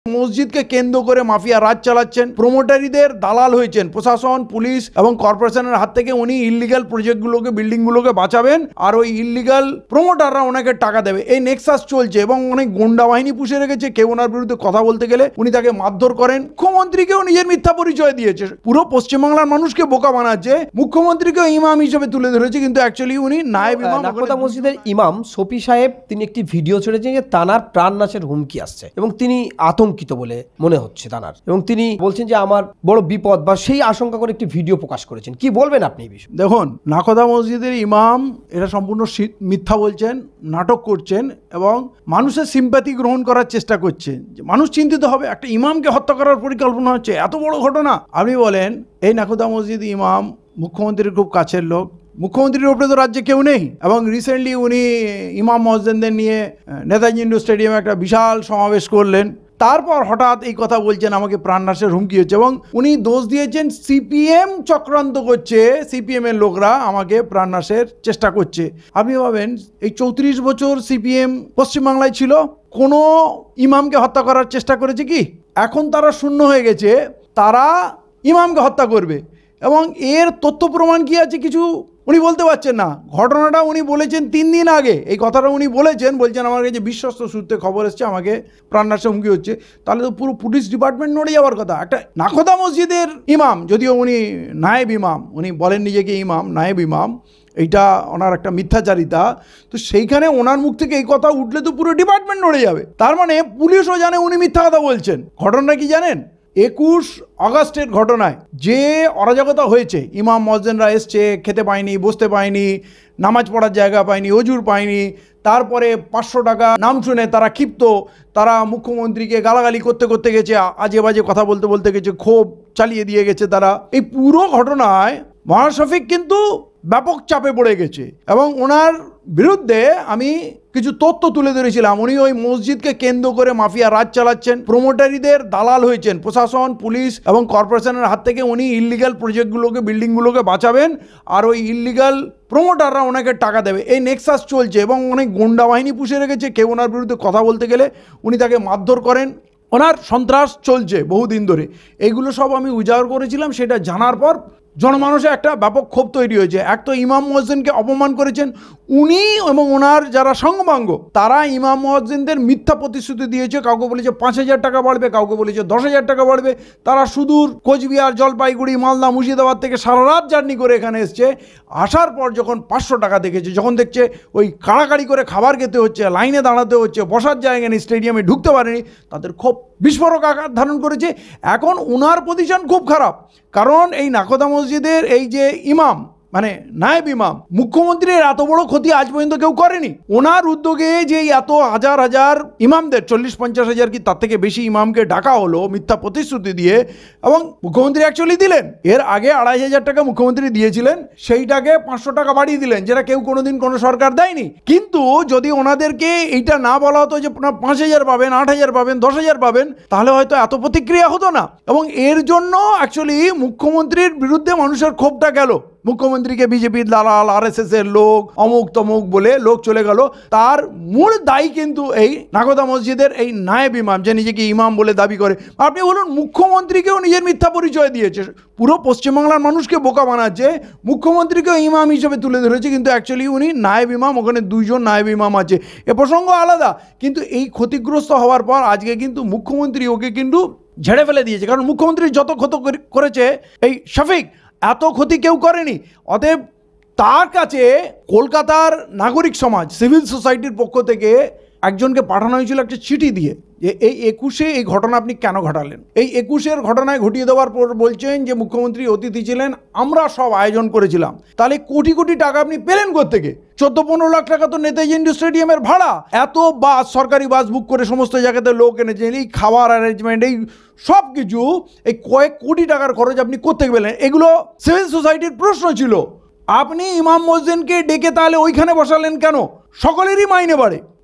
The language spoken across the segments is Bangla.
মসজিদকে কেন্দ্র করে মাফিয়া রাজ চালাচ্ছেন, প্রমোটারিদের দালাল হয়েছেন, প্রশাসন, পুলিশ এবং কর্পোরেশনের হাত থেকে উনি ইল্লিগাল প্রজেক্টগুলোকে, বিল্ডিংগুলোকে বাঁচাবেন আর ওই ইল্লিগাল প্রমোটাররা ওনাকে টাকা দেবে। এই নেক্সাস চলছে এবং অনেক গুন্ডা বাহিনী পুষে রেখেছে। কেউ ওনার বিরুদ্ধে কথা বলতে গেলে উনি তাকে মারধর করেন। মুখ্যমন্ত্রীকেও নিজের মিথ্যা পরিচয় দিয়েছে, পুরো পশ্চিমবাংলার মানুষকে বোকা বানাচ্ছে। মুখ্যমন্ত্রীকেও ইমাম হিসেবে তুলে ধরেছে, কিন্তু অ্যাকচুয়ালি উনি নায়েব ইমাম। নাকোদা মসজিদের ইমাম শফি সাহেব তিনি একটি ভিডিও ছেড়েছেন যে তানার প্রাণ নাশের হুমকি আসছে এবং তিনি আতঙ্কিত বলে মনে হচ্ছে তানার, এবং তিনি বলছেন যে আমার বড় বিপদ বা সেই আশঙ্কা করে একটি ভিডিও প্রকাশ করেছেন। কি বলবেন আপনি এই বিষয়ে? দেখুন, নাকোদা মসজিদের ইমাম এটা সম্পূর্ণ মিথ্যা বলছেন, নাটক করছেন এবং মানুষের সিম্প্যাথি গ্রহণ করার চেষ্টা করছেন যে মানুষ চিন্তিত হবে। একটা ইমামকে হত্যা করার পরিকল্পনা হচ্ছে, এত বড় ঘটনা। আপনি বলেন এই নাকোদা মসজিদ ইমাম মুখ্যমন্ত্রীর খুব কাছের লোক, মুখ্যমন্ত্রীর উপরে তো রাজ্যে কেউ নেই, এবং রিসেন্টলি উনি ইমাম মসজিদদের নিয়ে নেতাজি ইন্ডোর স্টেডিয়ামে একটা বিশাল সমাবেশ করলেন। তারপর হঠাৎ এই কথা বলছেন আমাকে প্রাণনাশের হুমকি হচ্ছে, এবং উনি দোষ দিয়েছেন সিপিএম চক্রান্ত করছে, সিপিএম এর লোকরা আমাকে প্রাণনাশের চেষ্টা করছে। আপনি ভাবেন এই 34 বছর সিপিএম পশ্চিমবাংলায় ছিল, কোনো ইমামকে হত্যা করার চেষ্টা করেছে কি? এখন তারা শূন্য হয়ে গেছে, তারা ইমামকে হত্যা করবে এবং এর তথ্য প্রমাণ কি আছে কিছু উনি বলতে পারছেন না। ঘটনাটা উনি বলেছেন 3 দিন আগে, এই কথাটা উনি বলছেন আমার কাছে বিশ্বস্ত সূত্রে খবর এসছে আমাকে প্রাণনাশের হুমকি হচ্ছে। তাহলে তো পুরো পুলিশ ডিপার্টমেন্ট নড়ে যাওয়ার কথা। একটা নাকোদা মসজিদের ইমাম, যদিও উনি নায়েব ইমাম, উনি বলেন নিজেকে ইমাম, নায়েব ইমাম, এইটা ওনার একটা মিথ্যাচারিতা। তো সেইখানে ওনার মুখ থেকে এই কথা উঠলে তো পুরো ডিপার্টমেন্ট নড়ে যাবে। তার মানে পুলিশও জানে উনি মিথ্যা কথা বলছেন। ঘটনা কি জানেন? 21 আগস্টের ঘটনায় যে অরাজকতা হয়েছে, ইমাম মসজিদরা এসছে, খেতে পায়নি, বসতে পায়নি, নামাজ পড়ার জায়গা পায়নি, অজুর পায়নি, তারপরে 500 টাকা নাম শুনে তারা ক্ষিপ্ত, তারা মুখ্যমন্ত্রীকে গালাগালি করতে করতে গেছে, আজে বাজে কথা বলতে বলতে গেছে, ক্ষোভ চালিয়ে দিয়ে গেছে তারা। এই পুরো ঘটনায় মহারাজ শফিক কিন্তু ব্যাপক চাপে পড়ে গেছে এবং ওনার বিরুদ্ধে আমি কিছু তথ্য তুলে ধরেছিলাম। উনি ওই মসজিদকে কেন্দ্র করে মাফিয়া রাজ চালাচ্ছেন, প্রমোটারিদের দালাল হয়েছেন, প্রশাসন, পুলিশ এবং কর্পোরেশনের হাত থেকে উনি ইল্লিগাল প্রজেক্টগুলোকে, বিল্ডিংগুলোকে বাঁচাবেন আর ওই ইল্লিগাল প্রমোটাররা ওনাকে টাকা দেবে। এই নেক্সাস চলছে এবং অনেক গুন্ডা বাহিনী পুষে রেখেছে। কেউ ওনার বিরুদ্ধে কথা বলতে গেলে উনি তাকে মারধর করেন, ওনার সন্ত্রাস চলছে বহুদিন ধরে। এইগুলো সব আমি উজাগর করেছিলাম। সেটা জানার পর জনমানসে একটা ব্যাপক ক্ষোভ তৈরি হয়েছে। এক তো ইমাম মুয়াজ্জিনকে অপমান করেছেন উনি এবং ওনার যারা সঙ্গমাঙ্গ, তারা ইমাম মুয়াজ্জিনদের মিথ্যা প্রতিশ্রুতি দিয়েছে। কাউকে বলেছে 5,000 টাকা বাড়বে, কাউকে বলেছে 10,000 টাকা বাড়বে। তারা সুদূর কোচবিহার, জলপাইগুড়ি, মালদা, মুর্শিদাবাদ থেকে সারা রাত জার্নি করে এখানে এসছে। আসার পর যখন 500 টাকা দেখেছে, যখন দেখছে ওই কাড়াকাড়ি করে খাবার খেতে হচ্ছে, লাইনে দাঁড়াতে হচ্ছে, বসার জায়গা নেই, স্টেডিয়ামে ঢুকতে পারেনি, তাদের খুব বিস্ফোরক আকার ধারণ করেছে। এখন ওনার পজিশন খুব খারাপ, কারণ এই নাকোদা মসজিদের এই যে ইমাম, মানে নায়েব ইমাম, মুখ্যমন্ত্রীর এত বড় ক্ষতি আজ পর্যন্ত কেউ করেনি। ওনার উদ্যোগে যে এত হাজার হাজার ইমামদের, 40-50 হাজার কি তার থেকে বেশি ইমামকে ডাকা হলো মিথ্যা প্রতিশ্রুতি দিয়ে, এবং মুখ্যমন্ত্রী অ্যাকচুয়ালি দিলেন। এর আগে 2,500 টাকা মুখ্যমন্ত্রী দিয়েছিলেন, সেইটাকে 500 টাকা বাড়িয়ে দিলেন, যেটা কেউ কোনোদিন কোনো সরকার দেয়নি। কিন্তু যদি ওনাদেরকে এইটা না বলা হতো যে 5,000 পাবেন, 8,000 পাবেন, 10,000 পাবেন, তাহলে হয়তো এত প্রতিক্রিয়া হতো না। এবং এর জন্য অ্যাকচুয়ালি মুখ্যমন্ত্রীর বিরুদ্ধে মানুষের ক্ষোভটা গেল। মুখ্যমন্ত্রীকে বিজেপির দালাল, আরএসএস এর লোক, অমুক তমুক বলে লোক চলে গেল। তার মূল দায়ী কিন্তু এই নাকোদা মসজিদের এই নায়েব ইমাম, যে নিজেকে ইমাম বলে দাবি করে। আপনি বলুন, মুখ্যমন্ত্রীকেও নিজের মিথ্যা পরিচয় দিয়েছে, পুরো পশ্চিমবাংলার মানুষকে বোকা বানাচ্ছে। মুখ্যমন্ত্রীকেও ইমাম হিসেবে তুলে ধরেছে, কিন্তু অ্যাকচুয়ালি উনি নায়েব ইমাম। ওখানে 2 জন নায়েব ইমাম আছে, এ প্রসঙ্গ আলাদা। কিন্তু এই ক্ষতিগ্রস্ত হওয়ার পর আজকে কিন্তু মুখ্যমন্ত্রী ওকে কিন্তু ঝেড়ে ফেলে দিয়েছে, কারণ মুখ্যমন্ত্রী যত ক্ষতি করেছে এই শফিক, এত ক্ষতি কেউ করেনি। অতএব তার কাছে কলকাতার নাগরিক সমাজ, সিভিল সোসাইটির পক্ষ থেকে একজনকে পাঠানো হয়েছিল একটা চিঠি দিয়ে, যে এই 21-এ এই ঘটনা আপনি কেন ঘটালেন। এই 21-এর ঘটনায় ঘটিয়ে দেওয়ার পর বলছেন যে মুখ্যমন্ত্রী অতিথি ছিলেন, আমরা সব আয়োজন করেছিলাম। তাহলে কোটি কোটি টাকা আপনি পেলেন কোত্থেকে? 14-15 লাখ টাকা তো নেতাজি ইন্ডোর স্টেডিয়ামের ভাড়া। এত বাস, সরকারি বাস বুক করে সমস্ত জায়গাতে লোক এনেছেন, এই খাবার অ্যারেঞ্জমেন্ট, এই সব কিছু, এই কয়েক কোটি টাকার খরচ আপনি কোত্থেকে পেলেন? এগুলো সিভিল সোসাইটির প্রশ্ন ছিল। আপনি ইমাম মসজিদকে ডেকে তাহলে ওইখানে বসালেন কেন? সকলেরই মাইনে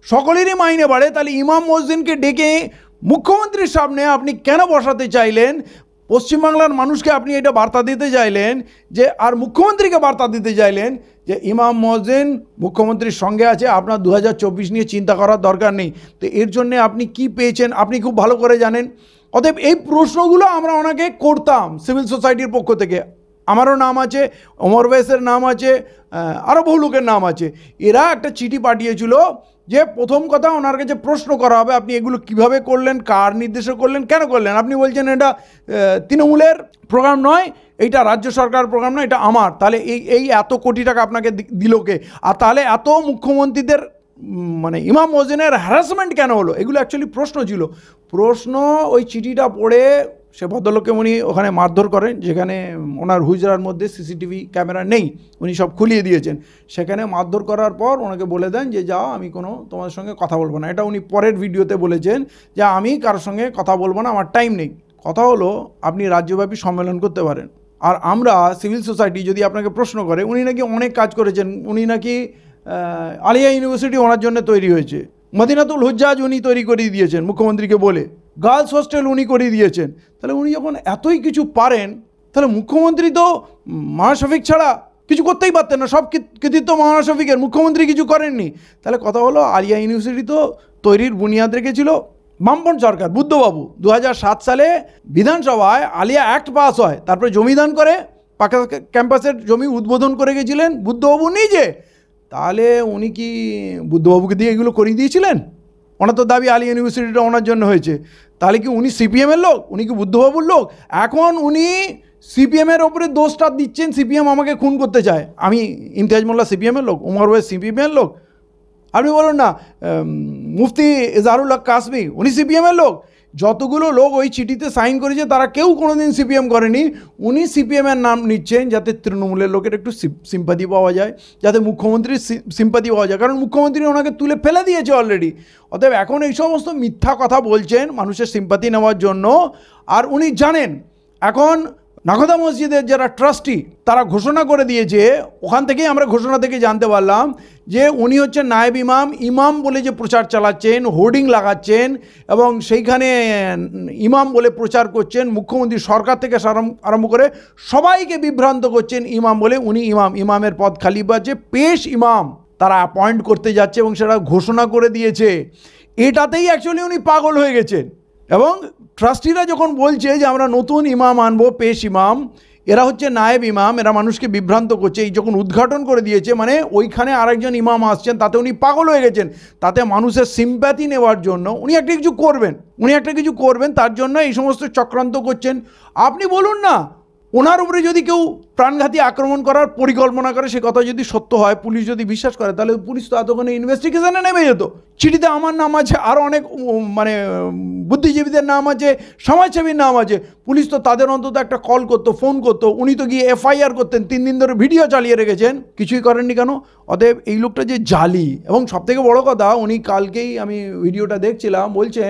বাড়ে, তাহলে ইমাম মসজিদকে ডেকে মুখ্যমন্ত্রীর সামনে আপনি কেন বসাতে চাইলেন? পশ্চিমবাংলার মানুষকে আপনি এটা বার্তা দিতে চাইলেন যে, আর মুখ্যমন্ত্রীকে বার্তা দিতে চাইলেন যে ইমাম মহসিন মুখ্যমন্ত্রীর সঙ্গে আছে, আপনার 2024 নিয়ে চিন্তা করার দরকার নেই। তো এর জন্যে আপনি কি পেয়েছেন আপনি খুব ভালো করে জানেন। অতএব এই প্রশ্নগুলো আমরা ওনাকে করতাম সিভিল সোসাইটির পক্ষ থেকে। আমারও নাম আছে, ওমর ওয়েসের নাম আছে, আরও বহু লোকের নাম আছে। এরা একটা চিঠি পাঠিয়েছিল যে প্রথম কথা ওনার কাছে প্রশ্ন করা হবে, আপনি এগুলো কিভাবে করলেন, কার নির্দেশে করলেন, কেন করলেন। আপনি বলছেন এটা তৃণমূলের প্রোগ্রাম নয়, এইটা রাজ্য সরকারের প্রোগ্রাম নয়, এটা আমার। তাহলে এই এত কোটি টাকা আপনাকে দিল কে? আর তাহলে এত মুখ্যমন্ত্রীদের মানে ইমাম মহসিনের হ্যারাসমেন্ট কেন হলো? এগুলো অ্যাকচুয়ালি প্রশ্ন ছিল। প্রশ্ন ওই চিঠিটা পড়ে সে ভদ্রলোককে উনি ওখানে মারধর করেন, যেখানে ওনার হুজরার মধ্যে সিসিটিভি ক্যামেরা নেই, উনি সব খুলিয়ে দিয়েছেন। সেখানে মারধর করার পর ওনাকে বলে দেন যে যাও, আমি কোনো তোমাদের সঙ্গে কথা বলবো না। এটা উনি পরের ভিডিওতে বলেছেন যে আমি কারোর সঙ্গে কথা বলবো না, আমার টাইম নেই। কথা হলো আপনি রাজ্যব্যাপী সম্মেলন করতে পারেন। আর আমরা সিভিল সোসাইটি যদি আপনাকে প্রশ্ন করে, উনি নাকি অনেক কাজ করেছেন, উনি নাকি আলিয়া ইউনিভার্সিটি ওনার জন্য তৈরি হয়েছে, মদিনাতুল হুজ্জাজ উনি তৈরি করে দিয়েছেন মুখ্যমন্ত্রীকে বলে, গার্লস হোস্টেল উনি করে দিয়েছেন। তাহলে উনি যখন এতই কিছু পারেন, তাহলে মুখ্যমন্ত্রী তো মাওলানা শফিক ছাড়া কিছু করতেই পারতেন না, সব কৃতিত্ব মাওলানা শফিকের, মুখ্যমন্ত্রী কিছু করেননি। তাহলে কথা হলো আলিয়া ইউনিভার্সিটি তো তৈরির বুনিয়াদ রেখেছিল বামপন সরকার, বুদ্ধবাবু। 2007 সালে বিধানসভায় আলিয়া অ্যাক্ট পাস হয়, তারপরে জমিদান করে, পাকা ক্যাম্পাসের জমি উদ্বোধন করে গেছিলেন বুদ্ধবাবু নিজে। তাহলে উনি কি বুদ্ধবাবুকে দিয়ে এগুলো করিয়ে দিয়েছিলেন? ওনার তো দাবি আলিয়া ইউনিভার্সিটিটা ওনার জন্য হয়েছে। তাহলে কি উনি সিপিএমের লোক? উনি কি বুদ্ধবাবুর লোক? এখন উনি সিপিএমের ওপরে দোষটা দিচ্ছেন, সিপিএম আমাকে খুন করতে চায়। আমি ইমতিয়াজ মোল্লা সিপিএমের লোক, ওমর ওয়েস সিপিএমের লোক। আপনি বলুন না মুফতি ইজহারুল হক কাসমি উনি সিপিএমের লোক। যতগুলো লোক ওই চিঠিতে সাইন করেছে তারা কেউ কোনোদিন সিপিএম করেনি। উনি সিপিএমের নাম নিচ্ছেন যাতে তৃণমূলের লোকের একটু সিম্পাথি পাওয়া যায়, যাতে মুখ্যমন্ত্রীর সিম্পাথি পাওয়া যায়, কারণ মুখ্যমন্ত্রী ওনাকে তুলে ফেলে দিয়েছে অলরেডি। অতএব এখন এই সমস্ত মিথ্যা কথা বলছেন মানুষের সিম্পাথি নেওয়ার জন্য। আর উনি জানেন এখন নাখোদা মসজিদের যারা ট্রাস্টি তারা ঘোষণা করে দিয়েছে, ওখান থেকেই আমরা ঘোষণা থেকে জানতে পারলাম যে উনি হচ্ছেন নায়েব ইমাম। ইমাম বলে যে প্রচার চালাচ্ছেন, হোর্ডিং লাগাচ্ছেন এবং সেইখানে ইমাম বলে প্রচার করছেন, মুখ্যমন্ত্রী সরকার থেকে আরম্ভ করে সবাইকে বিভ্রান্ত করছেন ইমাম বলে। উনি ইমাম, ইমামের পদ খালি আছে, পেশ ইমাম তারা অ্যাপয়েন্ট করতে যাচ্ছে এবং সেটা ঘোষণা করে দিয়েছে। এটাতেই অ্যাকচুয়ালি উনি পাগল হয়ে গেছেন। এবং ট্রাস্টিরা যখন বলছে যে আমরা নতুন ইমাম আনবো, পেশ ইমাম, এরা হচ্ছে নায়েব ইমাম, এরা মানুষকে বিভ্রান্ত করছে, এই যখন উদ্ঘাটন করে দিয়েছে মানে ওইখানে আরেকজন ইমাম আসছেন, তাতে উনি পাগল হয়ে গেছেন। তাতে মানুষের সিম্প্যাথি নেওয়ার জন্য উনি একটা কিছু করবেন, তার জন্য এই সমস্ত চক্রান্ত করছেন। আপনি বলুন না, ওনার উপরে যদি কেউ প্রাণঘাতী আক্রমণ করার পরিকল্পনা করে, সে কথা যদি সত্য হয়, পুলিশ যদি বিশ্বাস করে, তাহলে পুলিশ তো এতক্ষণে ইনভেস্টিগেশনে নেমে যেত। চিঠিতে আমার নাম আছে, আরও অনেক মানে বুদ্ধিজীবীদের নাম আছে, সমাজসেবীর নাম আছে। পুলিশ তো তাদের অন্তত একটা কল করতো, ফোন করতো, উনি তো গিয়ে এফআইআর করতেন। 3 দিন ধরে ভিডিও চালিয়ে রেখেছেন, কিছুই করেননি কেন? অতএব এই লোকটা যে জালি। এবং সবথেকে বড় কথা, উনি কালকেই আমি ভিডিওটা দেখছিলাম, বলছেন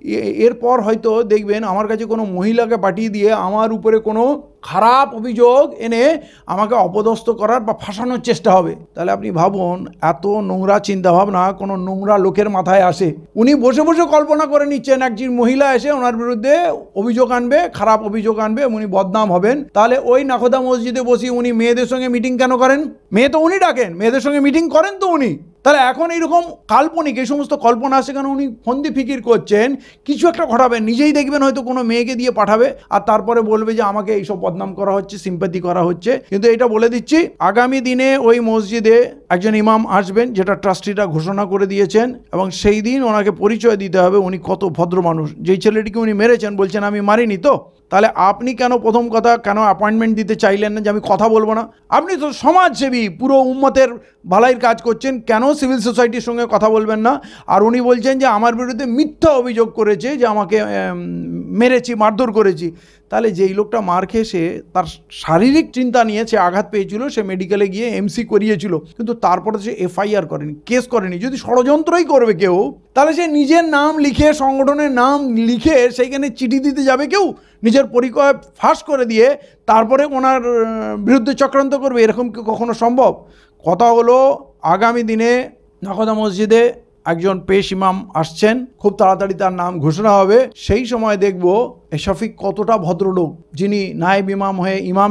এরপর হয়তো দেখবেন আমার কাছে কোনো মহিলাকে পাঠিয়ে দিয়ে আমার উপরে কোনো খারাপ অভিযোগ এনে আমাকে অপদস্থ করার বা ফাঁসানোর চেষ্টা হবে। তাহলে আপনি ভাবুন, এত নোংরা চিন্তাভাবনা কোনো নোংরা লোকের মাথায় আসে? উনি বসে বসে কল্পনা করে নিচ্ছেন একজন মহিলা এসে ওনার বিরুদ্ধে অভিযোগ আনবে, খারাপ অভিযোগ আনবে, উনি বদনাম হবেন। তাহলে ওই নাখোদা মসজিদে বসে উনি মেয়েদের সঙ্গে মিটিং কেন করেন? মেয়ে তো উনি ডাকেন, মেয়েদের সঙ্গে মিটিং করেন তো উনি। তাহলে এখন এইরকম কাল্পনিক এই সমস্ত কল্পনা আসে কেন? উনি ফন্দি ফিকির করছেন কিছু একটা ঘটাবেন, নিজেই দেখবেন হয়তো কোনো মেয়েকে দিয়ে পাঠাবে, আর তারপরে বলবে যে আমাকে এইসব বদনাম করা হচ্ছে, সিম্পাথি করা হচ্ছে। কিন্তু এটা বলে দিচ্ছি, আগামী দিনে ওই মসজিদে একজন ইমাম আসবেন, যেটা ট্রাস্টিরা ঘোষণা করে দিয়েছেন, এবং সেই দিন ওনাকে পরিচয় দিতে হবে উনি কত ভদ্র মানুষ। যেই ছেলেটিকে উনি মেরেছেন বলছেন আমি মারিনি তো, তাহলে আপনি কেন প্রথম কথা কেন অ্যাপয়েন্টমেন্ট দিতে চাইলেন না যে আমি কথা বলবো না? আপনি তো সমাজসেবী, পুরো উম্মতের ভালাইয়ের কাজ করছেন, কেন সিভিল সোসাইটির সঙ্গে কথা বলবেন না? আর উনি বলছেন যে আমার বিরুদ্ধে মিথ্যা অভিযোগ করেছে, যে আমাকে মেরেছি, মারধর করেছি। তাহলে যেই লোকটা মার খেয়ে সে তার শারীরিক চিন্তা নিয়ে সে আঘাত পেয়েছিল, সে মেডিকেলে গিয়ে এমসি করিয়েছিল, কিন্তু তারপরে সে এফআইআর করেনি, কেস করেনি। যদি ষড়যন্ত্রই করবে কেউ, তাহলে সে নিজের নাম লিখে, সংগঠনের নাম লিখে সেইখানে চিঠি দিতে যাবে কেউ, নিজের পরিচয় ফাঁস করে দিয়ে তারপরে ওনার বিরুদ্ধে চক্রান্ত করবে? এরকম কি কখনো সম্ভব? কথা হলো আগামী দিনে নাখোদা মসজিদে একজন পেশ ইমাম আসছেন, খুব তাড়াতাড়ি তার নাম ঘোষণা হবে। সেই সময় দেখব শফিক কতটা ভদ্রলোক, যিনি নায়েব ইমাম হয়ে ইমামের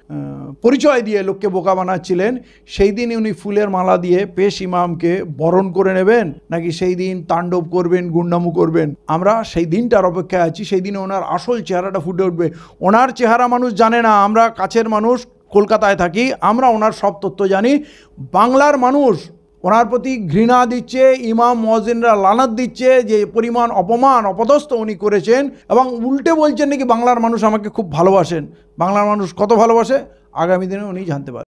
পরিচয় দিয়ে লোককে বোকা বানাচ্ছিলেন, সেই দিন উনি ফুলের মালা দিয়ে পেশ ইমামকে বরণ করে নেবেন, নাকি সেই দিন তাণ্ডব করবেন, গুন্ডামু করবেন? আমরা সেই দিনটার অপেক্ষায় আছি। সেই দিনে ওনার আসল চেহারাটা ফুটে উঠবে। ওনার চেহারা মানুষ জানে না, আমরা কাছের মানুষ, কলকাতায় থাকি, আমরা ওনার সব তথ্য জানি। বাংলার মানুষ ওনার প্রতি ঘৃণা দিচ্ছে, ইমাম মুয়াজ্জিনরা লানাত দিচ্ছে যে পরিমাণ অপমান অপদস্থ উনি করেছেন, এবং উল্টে বলছেন নাকি বাংলার মানুষ আমাকে খুব ভালোবাসেন। বাংলার মানুষ কত ভালোবাসে আগামী দিনে উনি জানতে পারবেন।